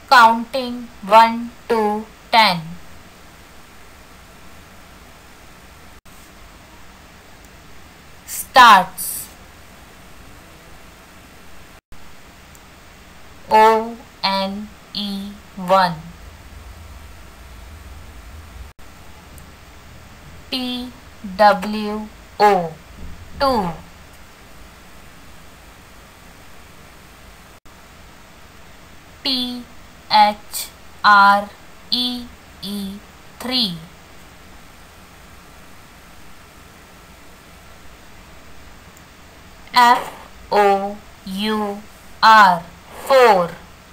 counting 1 to 10. Starts. O-N-E 1, T-W-O 2, T-H-R-E-E 3, F-O-U-R 4,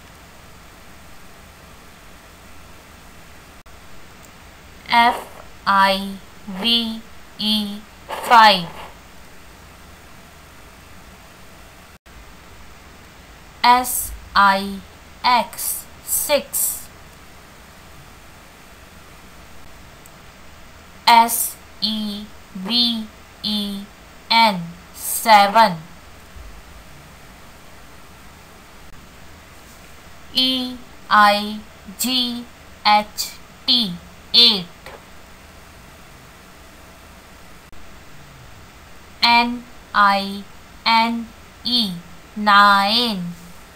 F-I-V-E 5, S-I-X 6, S-E-V-E-N 7, E-I-G-H-T 8, N-I-N-E 9,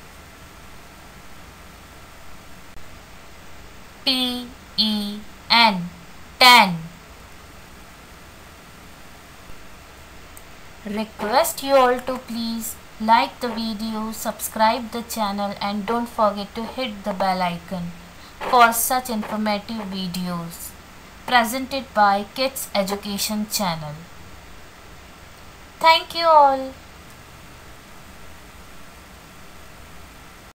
T-E-N 10. Request you all to please like the video, subscribe the channel and don't forget to hit the bell icon for such informative videos presented by Kids Education Channel. Thank you all.